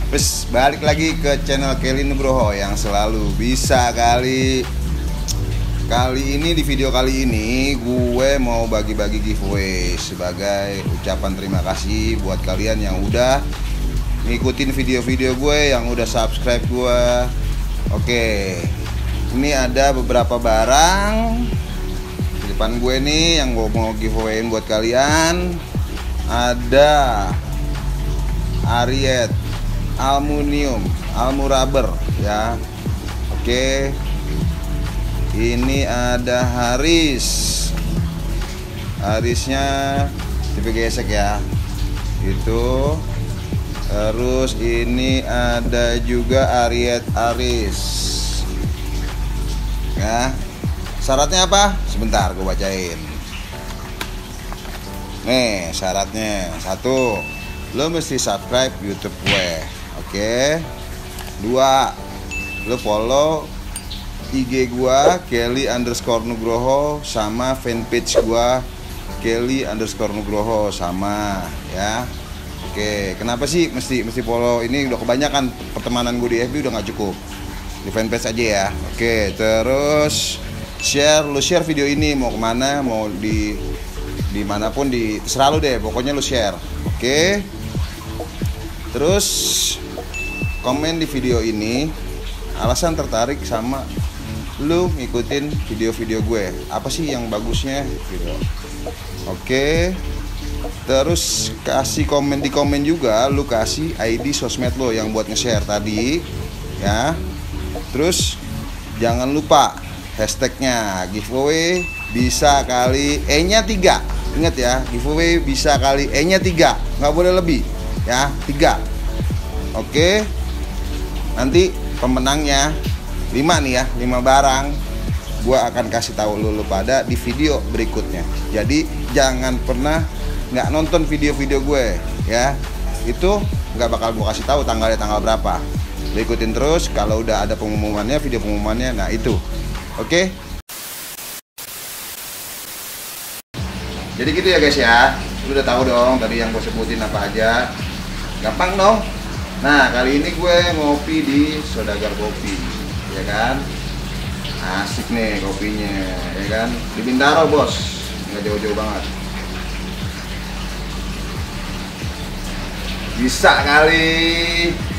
Terus balik lagi ke channel Kelly Nugroho yang selalu bisa kali. Kali ini di video kali ini gue mau bagi-bagi giveaway sebagai ucapan terima kasih buat kalian yang udah ngikutin video-video gue, yang udah subscribe gue. Oke, ini ada beberapa barang di depan gue nih yang gue mau giveawayin buat kalian. Ada Ariet aluminium, almurabber ya. Oke. Ini ada Harisnya tipe gesek ya. Itu. Terus ini ada juga Ariet Aris. Ya. Syaratnya apa? Sebentar gue bacain. Nih, syaratnya. 1, lo mesti subscribe YouTube gue. Oke. 2, lo follow IG gua Kelly_Nugroho sama fanpage gua Kelly_Nugroho sama ya. Oke, kenapa sih mesti follow? Ini udah kebanyakan, pertemanan gue di FB udah nggak cukup. Di fanpage aja ya. Oke, terus lu share video ini mau kemana, mau di manapun, serah lu deh, pokoknya lu share. Oke. Terus komen di video ini alasan tertarik sama lu ngikutin video-video gue, apa sih yang bagusnya gitu. Oke. Terus kasih komen di komen juga, lu kasih ID sosmed lo yang buat nge-share tadi ya. Terus jangan lupa hashtagnya giveaway bisa kali E-nya 3. Ingat ya, giveaway bisa kali E-nya 3, nggak boleh lebih ya, 3. Oke. Nanti pemenangnya 5 nih ya, 5 barang gua akan kasih tahu lu pada di video berikutnya. Jadi jangan pernah nggak nonton video-video gue ya, itu nggak bakal gua kasih tahu tanggal berapa. Lu ikutin terus, kalau udah ada pengumumannya, video pengumumannya, nah itu. Oke. Jadi gitu ya guys ya, lu udah tahu dong tadi yang gue sebutin apa aja, gampang dong. Nah kali ini gue ngopi di Saudagar Kopi ya kan, asik nih kopinya ya kan, di Bintaro bos, nggak jauh-jauh banget. Bisa kali.